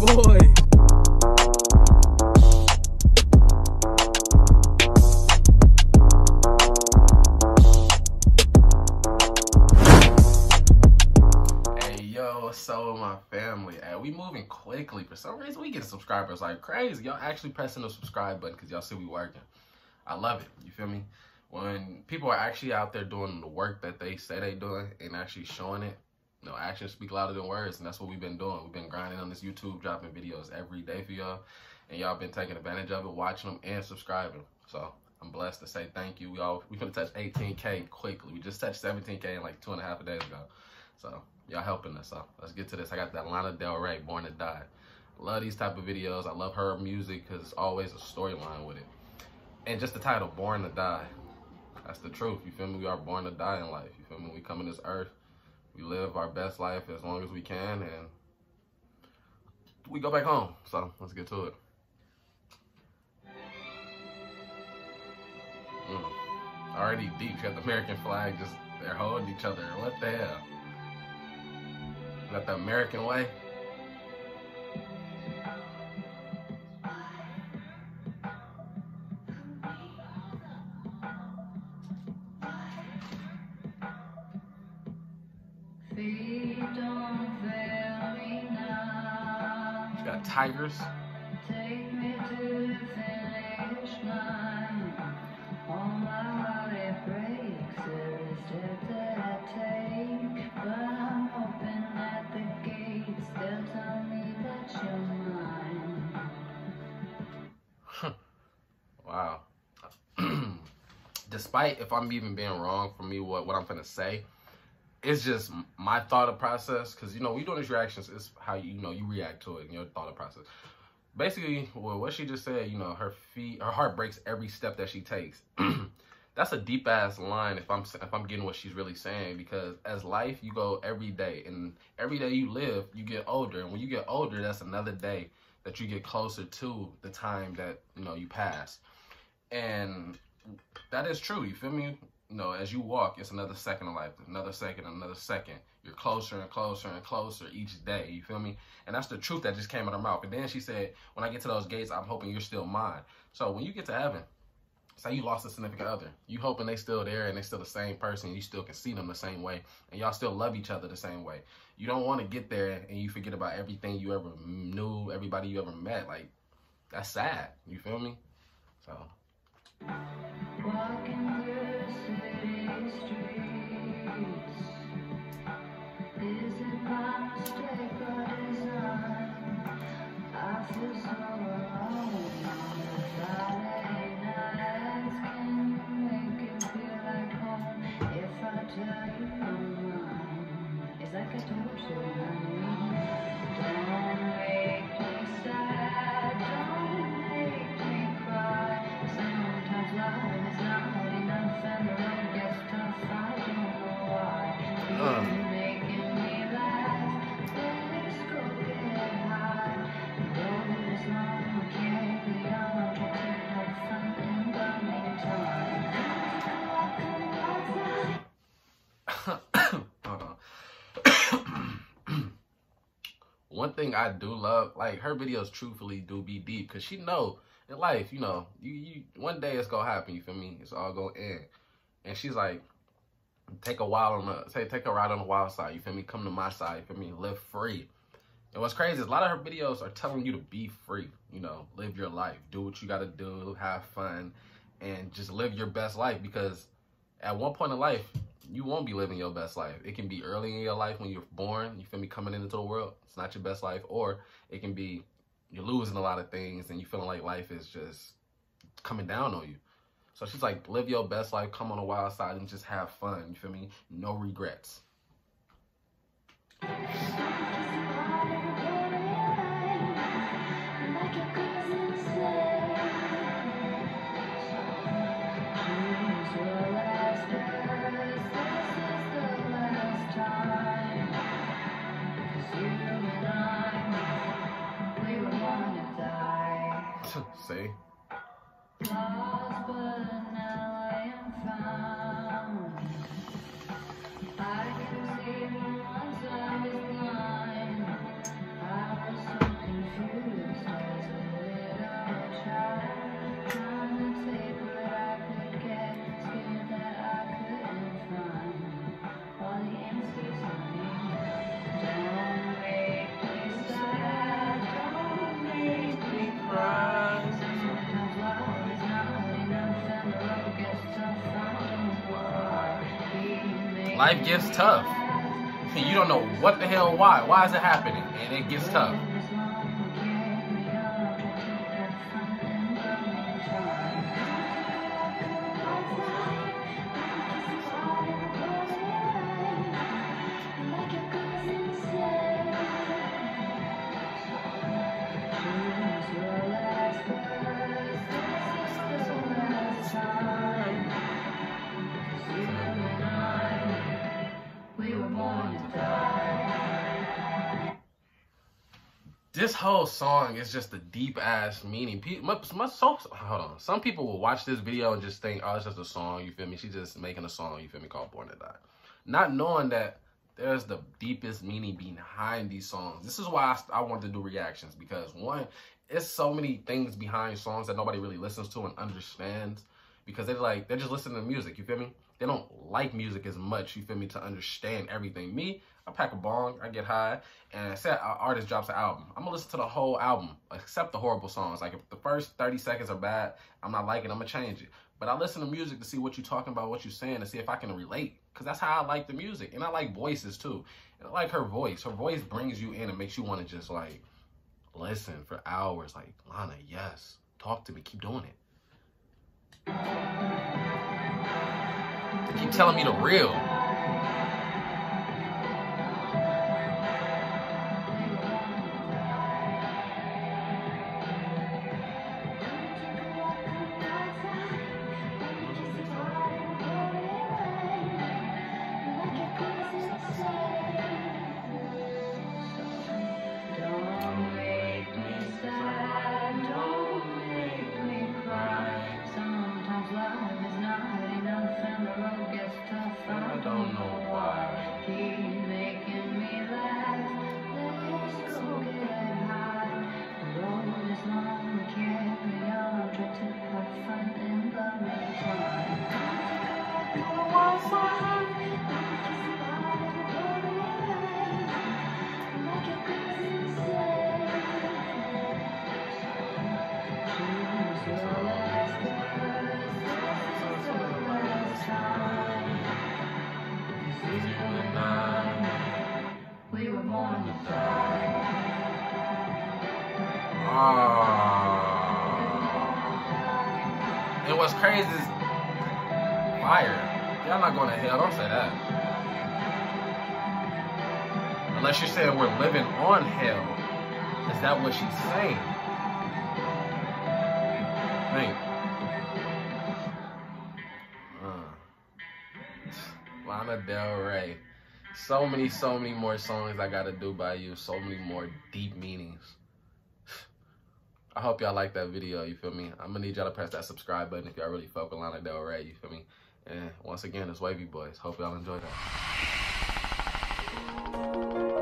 boy. Hey, yo, what's up with my family? Hey, we moving quickly. For some reason, we get subscribers like crazy. Y'all actually pressing the subscribe button because y'all see we working. I love it. You feel me? When people are actually out there doing the work that they say they doing and actually showing it, you know, actions speak louder than words, and that's what we've been doing. We've been grinding on this YouTube, dropping videos every day for y'all, and y'all been taking advantage of it, watching them and subscribing. So I'm blessed to say thank you. We finna touch 18K quickly. We just touched 17K in like 2.5 days ago. So y'all helping us. So let's get to this. I got that Lana Del Rey, Born to Die. Love these type of videos. I love her music because it's always a storyline with it. And just the title, Born to Die. That's the truth. You feel me? We are born to die in life. You feel me? We come in this earth. We live our best life as long as we can, and we go back home. So let's get to it. Already deep. You got the American flag, just they're holding each other. What the hell? Got the American way. She's got tigers. Take me to the finish line. All my heart it breaks every step that I take. But I'm hoping at the gates they'll tell me that you're mine. Wow. Despite if I'm even being wrong for me, what I'm finna say, it's just my thought process, because, you know, we doing these reactions, it's how, you know, you react to it and your thought process. Basically, well, what she just said, you know, her heart breaks every step that she takes. That's a deep-ass line if I'm getting what she's really saying, because as life, you go every day, and every day you live, you get older, and when you get older, that's another day that you get closer to the time that, you know, you pass. And that is true, you feel me? You know, as you walk, it's another second of life, another second, another second. You're closer and closer and closer each day, you feel me? And that's the truth that just came out of her mouth. And then she said, when I get to those gates, I'm hoping you're still mine. So when you get to heaven, say you lost a significant other, you hoping they still there and they still the same person, you still can see them the same way, and y'all still love each other the same way. You don't want to get there and you forget about everything you ever knew, everybody you ever met. Like, that's sad, you feel me? So. Walking through city streets, is it my mistake or design? I feel so alone on the Friday nights. Can you make it feel like home if I tell you I'm mine? It's like I told you, honey. Don't make me sad, don't make me cry. Sometimes love is not enough and the road gets tough. I don't know why. You're making me laugh. Let's go get high. Though this long carry on, try to have fun in the meantime. Hold on. One thing I do love, like, her videos truthfully do be deep, because she know in life, you know, you one day it's gonna happen, you feel me? It's all gonna end. And she's like, take a ride on the wild side, you feel me? Come to my side, you feel me? Live free. And what's crazy is a lot of her videos are telling you to be free, you know, live your life, do what you gotta do, have fun, and just live your best life, because at one point in life, you won't be living your best life. It can be early in your life when you're born, you feel me, coming into the world. It's not your best life. Or it can be you're losing a lot of things and you feeling like life is just coming down on you. So she's like, live your best life, come on the wild side and just have fun. You feel me? No regrets. See? Lost, but now I am found. I can see from once I was blind. I was so confused. life gets tough. You don't know what the hell, why. Why is it happening? And it gets tough. This whole song is just a deep ass meaning. Hold on. Some people will watch this video and just think, oh, it's just a song, you feel me? She's just making a song, you feel me, called Born to Die. Not knowing that there's the deepest meaning behind these songs. This is why I want to do reactions, because one, it's so many things behind songs that nobody really listens to and understands, because they're just listening to music, you feel me? They don't like music as much, you feel me, to understand everything. Me, I pack a bong, I get high, and say an artist drops an album, I'm gonna listen to the whole album, except the horrible songs. Like, if the first 30 seconds are bad, I'm not liking it, I'm gonna change it. But I listen to music to see what you're talking about, what you're saying, to see if I can relate, because that's how I like the music. And I like voices, too. And I like her voice. Her voice brings you in and makes you want to just, like, listen for hours. Like, Lana, yes, talk to me, keep doing it. Keep telling me the real. And what's crazy is fire. Y'all not going to hell. Don't say that. Unless you're saying we're living on hell. Is that what she's saying? Lana Del Rey. So many more songs I gotta do by you. So many more deep meanings. I hope y'all like that video, you feel me? I'm gonna need y'all to press that subscribe button if y'all really fuck with Lana Del Rey, you feel me? And once again, it's Wavy Boys. Hope y'all enjoy that.